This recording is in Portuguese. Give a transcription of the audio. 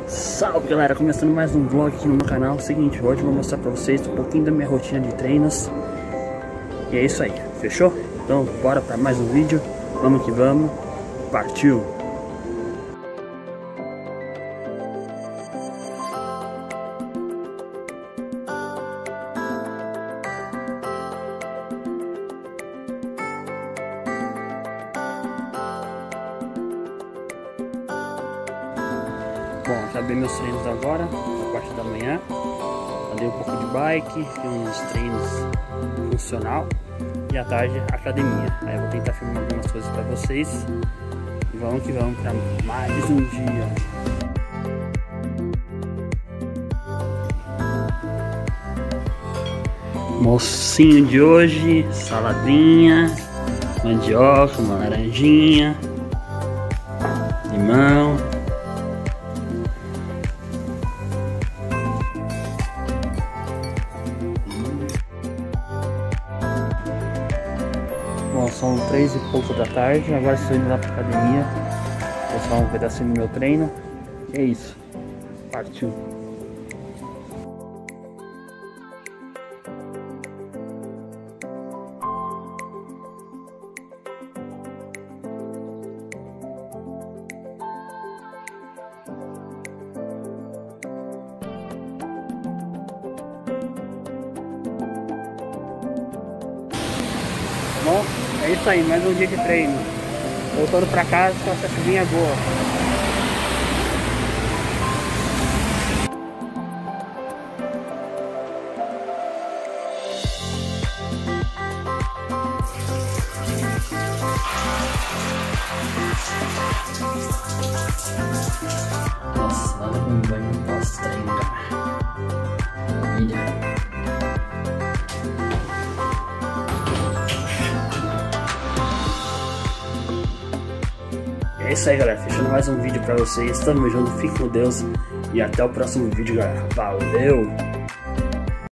Salve galera, começando mais um vlog aqui no meu canal. Seguinte, hoje eu vou mostrar pra vocês um pouquinho da minha rotina de treinos. E é isso aí, fechou? Então bora pra mais um vídeo. Vamos que vamos, partiu! Bom, acabei meus treinos agora, na parte da manhã. Andei um pouco de bike, uns treinos funcional. E à tarde, academia. Aí eu vou tentar filmar algumas coisas pra vocês. E vamos que vamos pra mais um dia. Mocinho de hoje, saladinha, mandioca, uma laranjinha, limão. Bom, são 3 e pouco da tarde, agora estou indo lá pra academia. Vou só um pedacinho do meu treino. É isso, partiu. Bom, é isso aí, mais um dia de treino. Voltando pra casa com essa chuvinha boa. Nossa, nada como banho pós-treino, cara. Maravilha. É isso aí, galera, fechando mais um vídeo pra vocês. Tamo junto, fique com Deus e até o próximo vídeo, galera. Valeu!